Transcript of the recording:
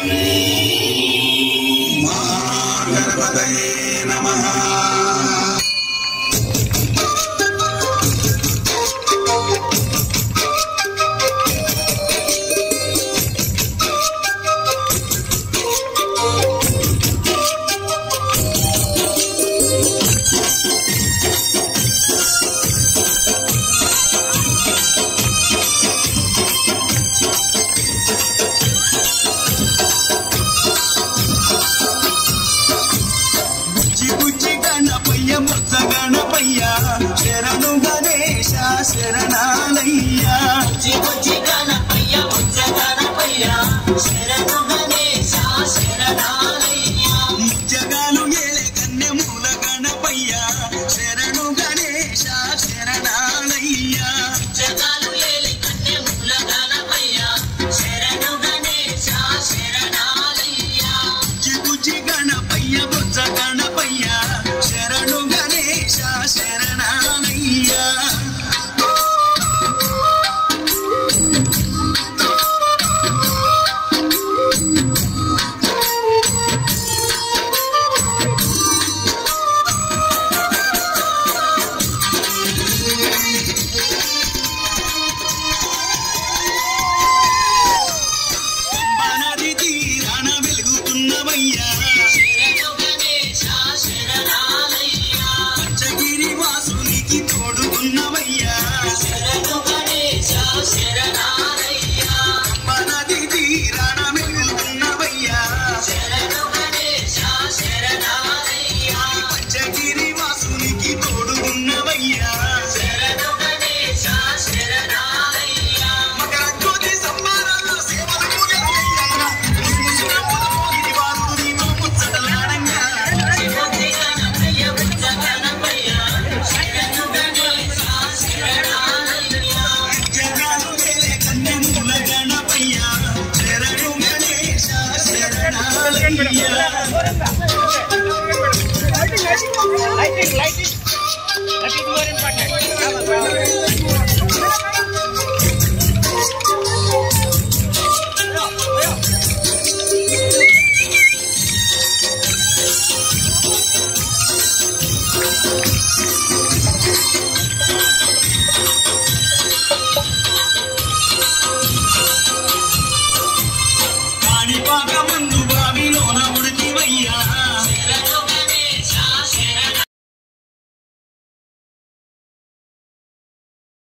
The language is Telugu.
महागणपतये नमः। गणपय्या शरणु गणेश शरणालय्या बुज्जि गणपय्या बुज्ज गणपय्या शरणु गणेश शरणालय्या मुज्जगालु एले कन्ने मूल गणपय्या शरणु गणेश शरणालय्या मुज्जगालु एले कन्ने मूल गणपय्या शरणु गणेश शरणालय्या बुज्जि गणपय्या बुज्ज गणपय्या शरणु गणेश शरणालय्या పంబనది తీరాన వెలుగుతున్నవయ్యా శరణు గణేశ శరణాలయ్యా పంచగిరి వాసునికి తోడుకున్నవయ్యా శరణు గణేశ శరణాలయ్యా పంబనది తీరాన వెలుగుతున్నవయ్యా శరణు గణేశ శరణాలయ్యా పంచగిరి వాసునికి తోడుకున్నవయ్యా శరణు గణేశ శరణాలయ్యా మకర జ్యోతి సంబరాల్లో సేవలు పూజలయ్యా గిరివాసుని ముచ్చటలాడంగా జ్యోతి గణపయ్య బుజ్జ గణపయ్య శరణు గణేశ శరణాలయ్యా జగాలు వేలే కన్య మూల గణపయ్య శరణు గణేశ శరణాలయ్యా Lighting more important.